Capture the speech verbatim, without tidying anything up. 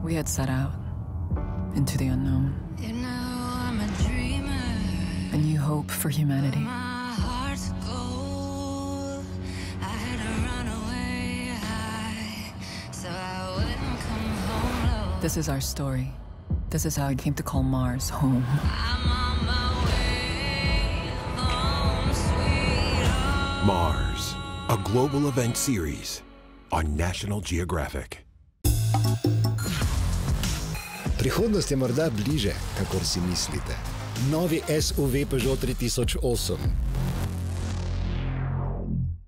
We had set out into the unknown. You know I'm a dreamer. A new hope for humanity. My heart's gold. I had to run away high, so I wouldn't come home low. This is our story. This is how I came to call Mars home. I'm on my way home, sweet home. Mars, a global event series on National Geographic. Prihodnost je morda bliže, kakor si mislite. Novi S U V Peugeot tri tisoč osem.